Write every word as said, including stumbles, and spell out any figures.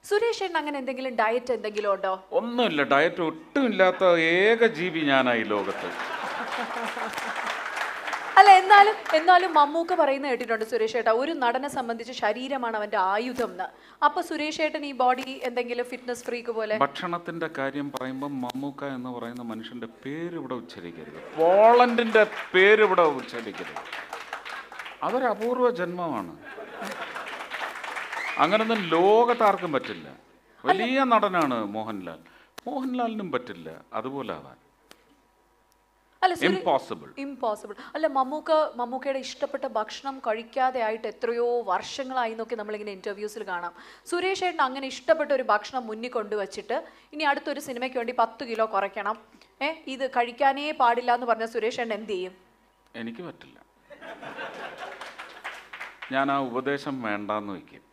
സുരേഷ് ഏട്ടൻ അങ്ങനെ എന്തെങ്കിലും ഡയറ്റ് എന്തെങ്കിലും ഉണ്ടോ? ഒന്നുമില്ല, ഡയറ്റ് ഒട്ടും ഇല്ലാത്ത ഏക ജീവി ഞാനായി ലോകത്ത്. അല്ല, എന്നാലും എന്നാലും മമ്മൂക്ക പറയുന്ന കേട്ടിട്ടുണ്ട് സുരേഷ് ഏട്ടാ, ഒരു നടനെ സംബന്ധിച്ച് ശരീരമാണ് അവന്റെ ആയുധം എന്ന്. അപ്പൊ സുരേഷ് ഏട്ടൻ ഈ ബോഡി എന്തെങ്കിലും ഫിറ്റ്നസ് ഫ്രീക്ക് പോലെ? ഭക്ഷണത്തിന്റെ കാര്യം പറയുമ്പോൾ മമ്മൂക്ക എന്ന് പറയുന്ന മനുഷ്യന്റെ പേര് ഇവിടെ ഉച്ചരിക്കരുത്, പോളണ്ടിന്റെ പേര് ഇവിടെ ഉച്ചരിക്കരുത്. അതൊരു അപൂർവ ജന്മമാണ്. അങ്ങനൊന്നും ലോകത്താർക്കും പറ്റില്ല. വലിയ നടനാണ് മോഹൻലാൽ, മോഹൻലാലിനും പറ്റില്ല അതുപോലെ ആവാൻ. ഇംപോസിബിൾ ഇംപോസിബിൾ അല്ല, മമ്മൂക്ക മമ്മൂക്കയുടെ ഇഷ്ടപ്പെട്ട ഭക്ഷണം കഴിക്കാതെ ആയിട്ട് എത്രയോ വർഷങ്ങളായി എന്നൊക്കെ നമ്മളിങ്ങനെ ഇന്റർവ്യൂസിൽ കാണാം. സുരേഷ് ഏട്ടൻ അങ്ങനെ ഇഷ്ടപ്പെട്ട ഒരു ഭക്ഷണം മുന്നിൽ കൊണ്ടുവച്ചിട്ട് ഇനി അടുത്തൊരു സിനിമയ്ക്ക് വേണ്ടി പത്ത് കിലോ കുറയ്ക്കണം, ഏ ഇത് കഴിക്കാനേ പാടില്ല എന്ന് പറഞ്ഞാൽ സുരേഷ് ഏട്ടൻ എന്ത് ചെയ്യും? എനിക്ക് പറ്റില്ല, ഞാൻ ആ ഉപദേശം വേണ്ടാന്ന് വയ്ക്കും.